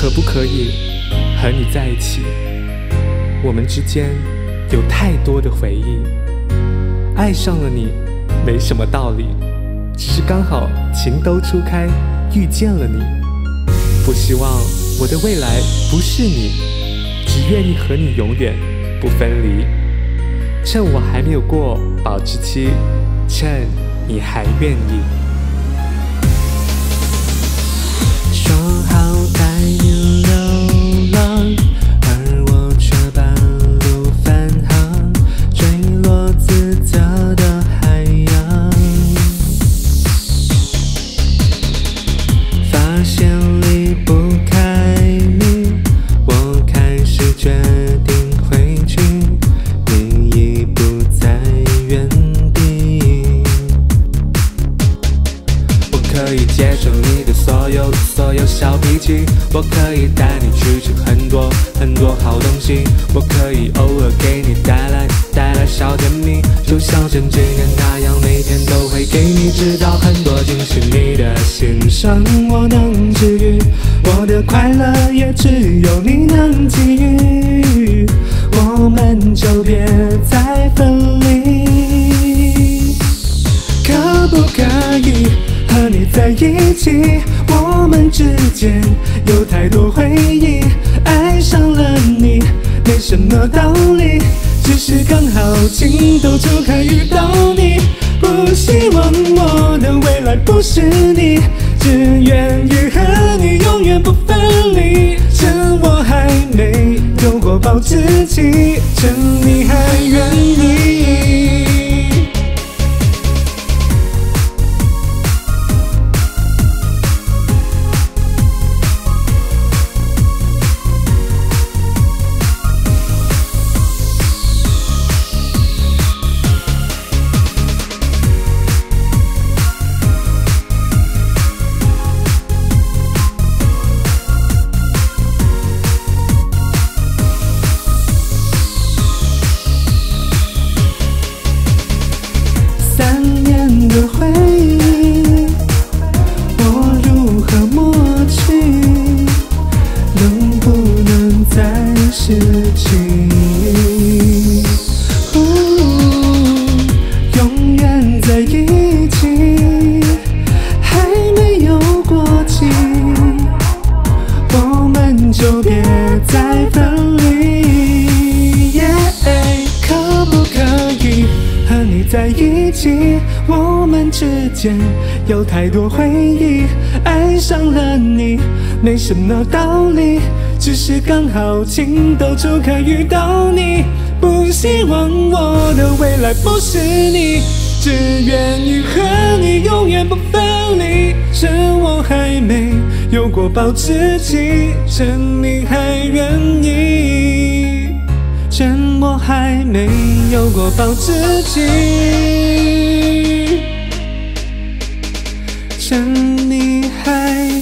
可不可以和你在一起？我们之间有太多的回忆，爱上了你没什么道理，只是刚好情窦初开，遇见了你。不希望我的未来不是你，只愿意和你永远不分离。趁我还没有过保质期，趁你还愿意。 说好带你流浪，而我却半路返航，坠落自责的海洋。发现离不开你，我开始决定回去，你已不在原地。我可以接受你的所有小脾气，我可以带你去吃很多好东西，我可以偶尔给你带来小甜蜜，就像曾经人那样，每天都会给你制造很多惊喜。你的心伤我能治愈，我的快乐也只有你能给予，我们就别再分离。可不可以和你在一起？我们之间有太多回忆，爱上了你没什么道理，只是刚好情窦初开遇到你。不希望我的未来不是你，只愿意和你永远不分离。趁我还没有过保质期，趁你还愿意。回忆，我如何抹去？能不能再拾起？永远在一起，还没有过期，我们就别再分离。可不可以和你在一起？我们之间有太多回忆，爱上了你没什么道理，只是刚好情窦初开遇到你。不希望我的未来不是你，只愿意和你永远不分离。趁我还没有过保质期，趁你还愿意，趁我还没有过保质期，趁你还